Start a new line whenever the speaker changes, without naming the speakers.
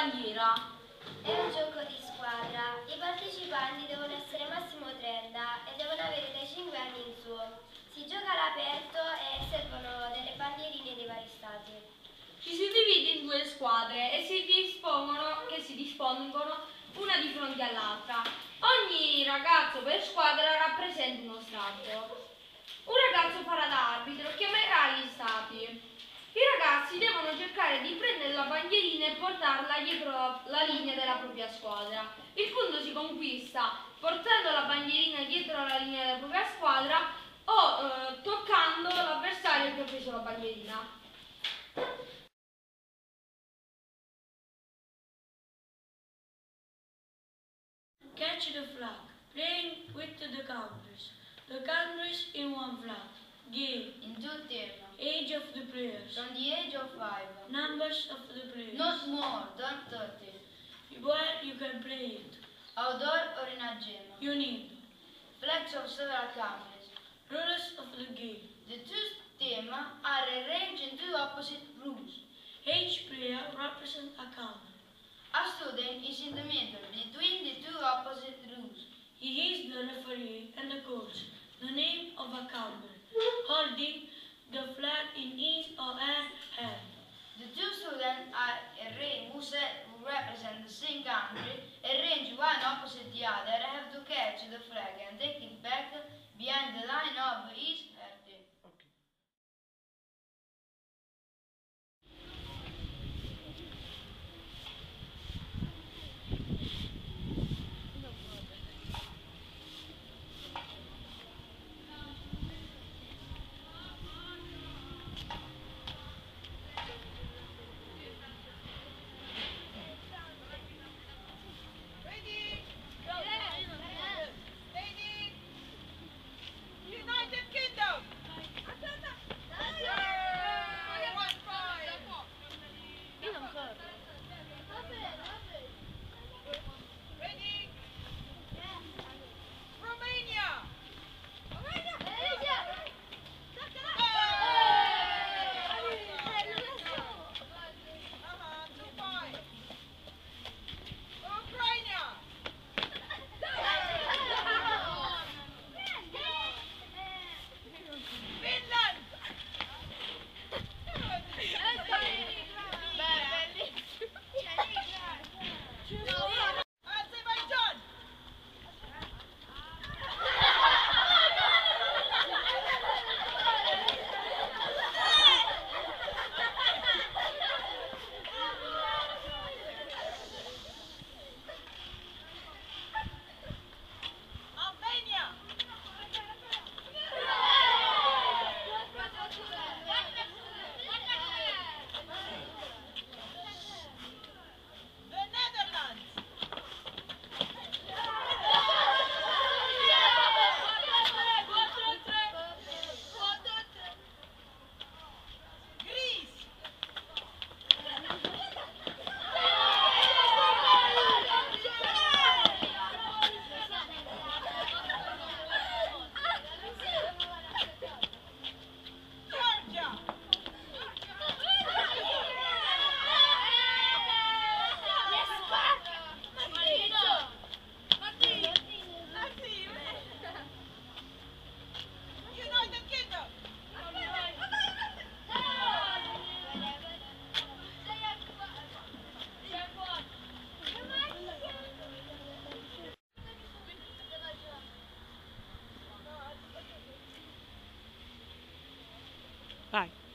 bandiera.
È un gioco di squadra. I partecipanti devono essere massimo 30 e devono avere dai 5 anni in su. Si gioca all'aperto e servono delle bandierine dei vari stati.
Ci si divide in due squadre e si dispongono una di fronte all'altra. Ogni ragazzo per squadra rappresenta uno stato. Un ragazzo farà da arbitro, chiamerà gli stati. I ragazzi devono cercare di prendere la bandierina e portarla dietro la linea della propria squadra. Il punto si conquista portando la bandierina dietro la linea della propria squadra o toccando l'avversario che ha preso la bandierina.
Catch the flag, playing with the countries. The countries in one flag. Game.
In two teams.
Age of the players.
From the age of 5.
Numbers of the players.
Not more than 30.
Where you can play it.
Outdoor or in a gym.
You need
Flags of several countries.
rules of the game.
The two teams are arranged in two opposite rooms.
Each player represents a country.
A student is in the middle between the two opposite rooms.
He is the referee and the coach. The name of a country. Holding the flag in his or her hand.
The two students are arranged who represent the same country, arranged one opposite the other, have to catch the flag and take it back behind the line of his or her team.
Vai.